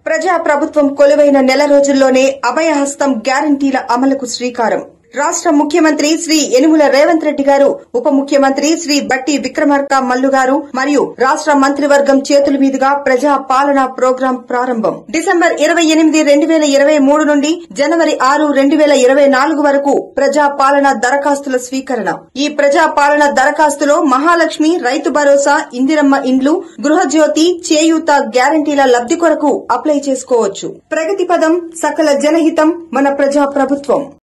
ప్రజా ప్రభుత్వం కొలువైన నెల రోజుల్లోనే అభయహస్తం గ్యారంటీల అమలుకు శ్రీకారం. రాష్ట ముఖ్యమంత్రి శ్రీ యనుమల రేవంత్ రెడ్డి గారు, ఉప ముఖ్యమంత్రి శ్రీ బట్టి విక్రమార్క మల్లు గారు మరియు రాష్ట మంత్రివర్గం చేతుల మీదుగా ప్రజా పాలన ప్రోగ్రాం ప్రారంభం. డిసెంబర్ 28, 2023 నుండి జనవరి 6, 2024 వరకు ప్రజా పాలన దరఖాస్తుల స్వీకరణ. ఈ ప్రజా పాలన దరఖాస్తులో మహాలక్ష్మి, రైతు భరోసా, ఇందిరమ్మ ఇండ్లు, గృహజ్యోతి, చేయూత గ్యారంటీల లబ్ది కొరకు అప్లై చేసుకోవచ్చు. ప్రగతి పదం, సకల జనహితం, మన ప్రజా ప్రభుత్వం.